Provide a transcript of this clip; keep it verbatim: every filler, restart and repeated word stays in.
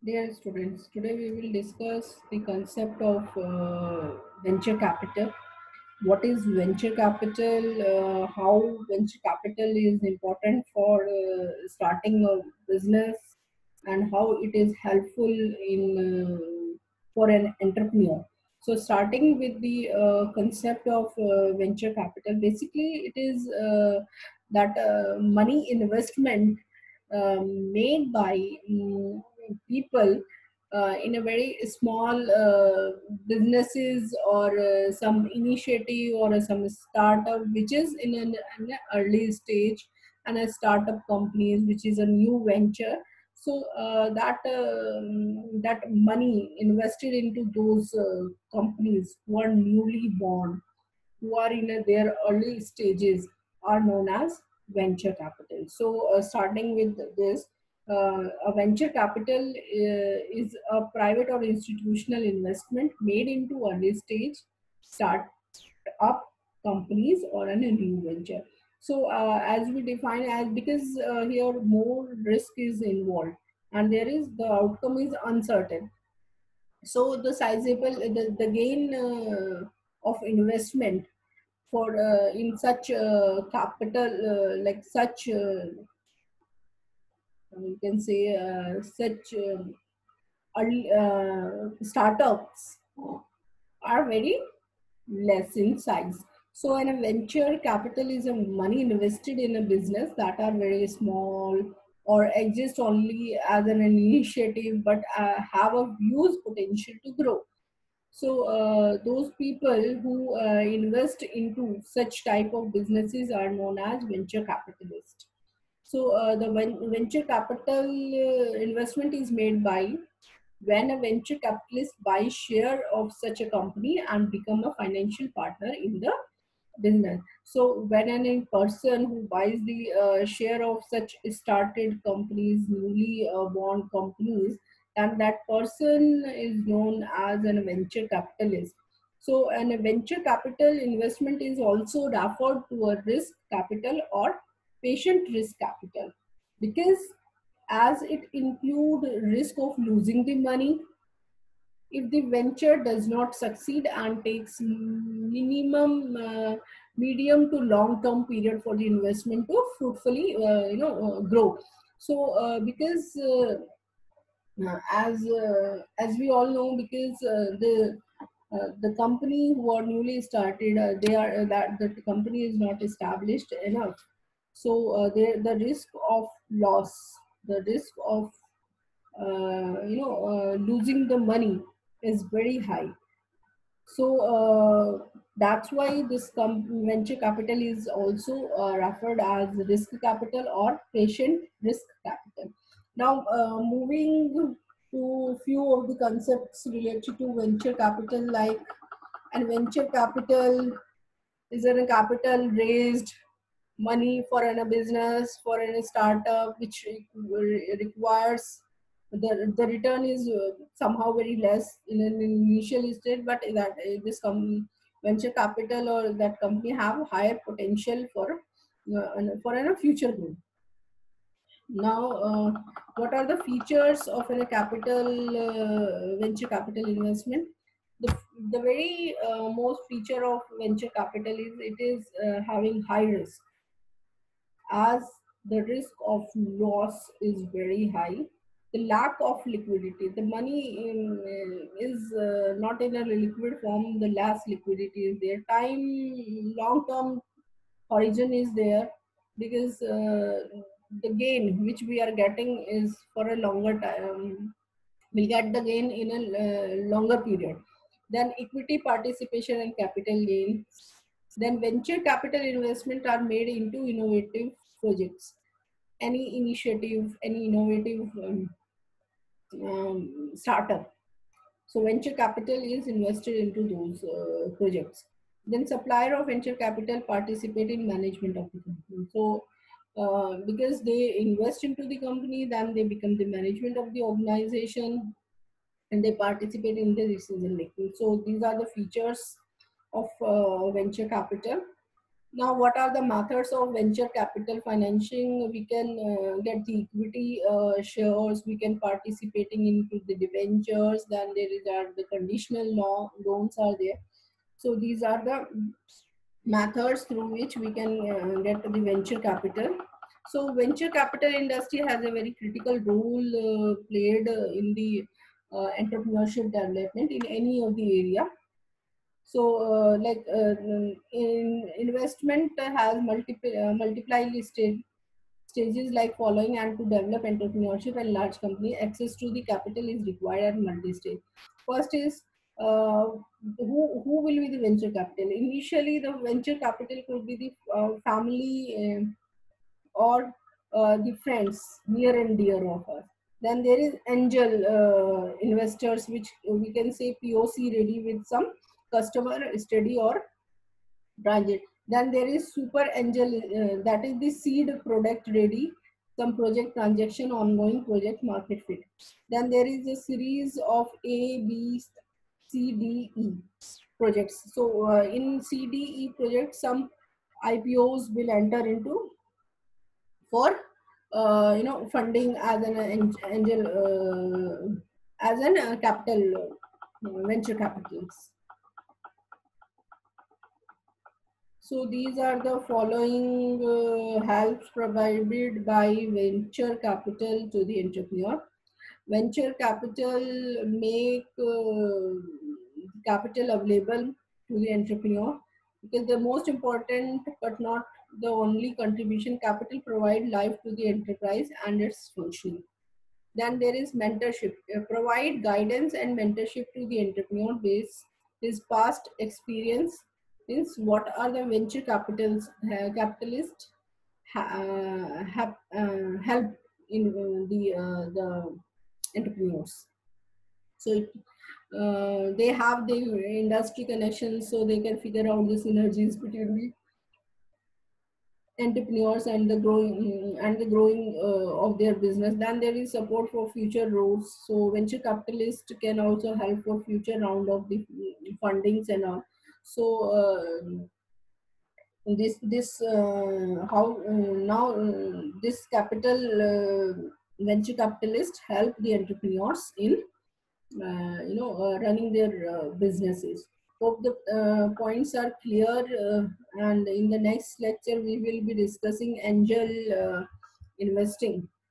Dear students, today we will discuss the concept of uh, venture capital. What is venture capital? Uh, how venture capital is important for uh, starting a business, and how it is helpful in uh, for an entrepreneur. So, starting with the uh, concept of uh, venture capital, basically it is uh, that uh, money investment um, made by um, people uh, in a very small uh, businesses or uh, some initiative or some startup which is in an, an early stage, and a startup companies which is a new venture. So uh, that um, that money invested into those uh, companies who are newly born, who are in a, their early stages, are known as venture capital. So, uh, starting with this, uh, a venture capital uh, is a private or institutional investment made into early stage start up companies or an, a new venture. So, uh, as we define as, because uh, here more risk is involved and there is the outcome is uncertain. So the sizable the, the gain uh, of investment for uh, in such uh, capital uh, like such uh, you can say uh, such um, early, uh, startups are very less in size. So in a venture capital is a money invested in a business that are very small or exist only as an initiative, but uh, have a huge potential to grow. So uh, those people who uh, invest into such type of businesses are known as venture capitalists. So uh, the ven- venture capital uh, investment is made by when a venture capitalist buys share of such a company and become a financial partner in the business. So when any person who buys the uh, share of such started companies, newly uh, born companies, and that person is known as an venture capitalist. So an venture capital investment is also referred to a risk capital or patient risk capital, because as it include risk of losing the money if the venture does not succeed and takes minimum uh, medium to long term period for the investment to fruitfully uh, you know uh, grow. So uh, because uh, uh, as uh, as we all know, because uh, the uh, the company who are newly started, uh, they are uh, that the company is not established enough. So uh, there the risk of loss, the risk of uh, you know uh, losing the money is very high. So uh, that's why this com- venture capital is also uh, referred as risk capital or patient risk capital. Now, uh, moving to few of the concepts related to venture capital, like, and venture capital is a capital raised money for a business, for a startup, which re- requires the, the return is uh, somehow very less in an initial stage, but that uh, this com- venture capital or that company have higher potential for uh, for a future growth. Now, uh, what are the features of a capital uh, venture capital investment? The, the very uh, most feature of venture capital is it is uh, having high risk, as the risk of loss is very high. The lack of liquidity, the money in, uh, is uh, not in a liquid form, the less liquidity is there. Time, long term horizon is there, because uh, the gain which we are getting is for a longer time. We'll get the gain in a uh, longer period. Then equity participation and capital gain. Then venture capital investment are made into innovative projects. Any initiative, any innovative um, um, startup. So venture capital is invested into those uh, projects. Then supplier of venture capital participate in management of the company. So uh, because they invest into the company, then they become the management of the organization and they participate in the decision making. So these are the features of uh, venture capital. Now, what are the methods of venture capital financing? We can uh, get the equity uh, shares, we can participating into the debentures, then there is are the conditional law, loans are there. So these are the methods through which we can uh, get the venture capital. So venture capital industry has a very critical role uh, played uh, in the uh, entrepreneurship development in any of the area. So, uh, like uh, in investment has multiple uh, multiply listed stages like following, and to develop entrepreneurship and large company, access to the capital is required at multi-stage. First is uh, who who will be the venture capital? Initially, the venture capital could be the uh, family um or uh, the friends near and dear of us. Then there is angel uh, investors, which we can say P O C ready with some customer study or transit. Then there is super angel, uh, that is the seed product ready, some project transaction, ongoing project market fit. Then there is a series of A, B, C, D, E projects. So uh, in C, D, E projects, some I P Os will enter into for uh, you know funding as an angel uh, as an uh, capital uh, venture capitals. So these are the following uh, helps provided by venture capital to the entrepreneur. Venture capital make uh, capital available to the entrepreneur, because the most important but not the only contribution, capital provide life to the enterprise and its function. Then there is mentorship, uh, provide guidance and mentorship to the entrepreneur base his past experience. Means what are the venture capitals uh, capitalists uh, have uh, help in uh, the uh, the entrepreneurs. So it, uh, they have the industry connections, so they can figure out the synergies between the entrepreneurs and the growing mm, and the growing uh, of their business. Then there is support for future roles. So venture capitalists can also help for future round of the mm, fundings and all. So uh, this this uh, how uh, now uh, this capital uh, venture capitalists help the entrepreneurs in uh, you know uh, running their uh, businesses. Hope the uh, points are clear, uh, and in the next lecture we will be discussing angel uh, investing.